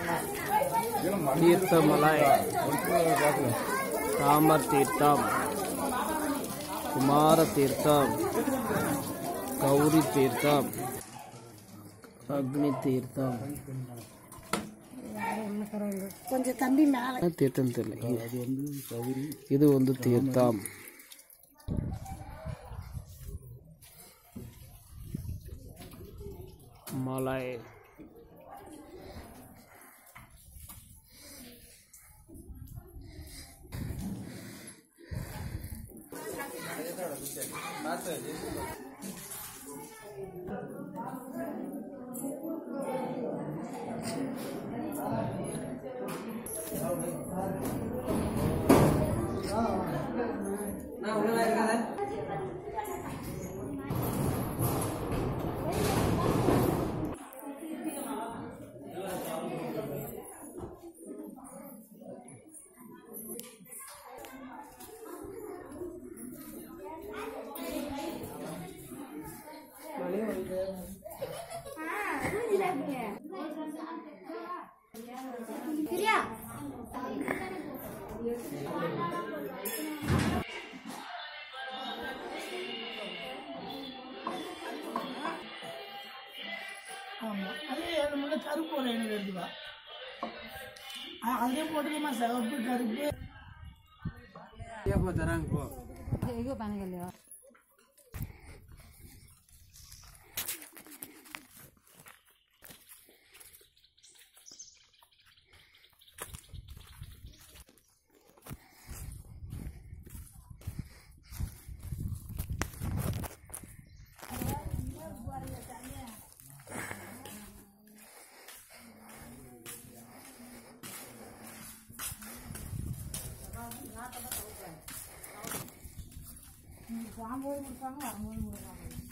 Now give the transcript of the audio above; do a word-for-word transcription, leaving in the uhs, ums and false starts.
Theerthamalai, Ramar Theertham, Kumara Theertham, Gauri Theertham, Agni Theertham. கொஞ்சம் தம்பி மேல தீர்த்தம் தெரியல. இது வந்து தீர்த்தம். மலை கருப்பு வருதுவா அதே போட்டுக்கமா சிவப்பு கருப்பு தராங்க போ இல்லையா சாம்போது கொடுத்தாங்க வரும்போது கொடுத்தாங்க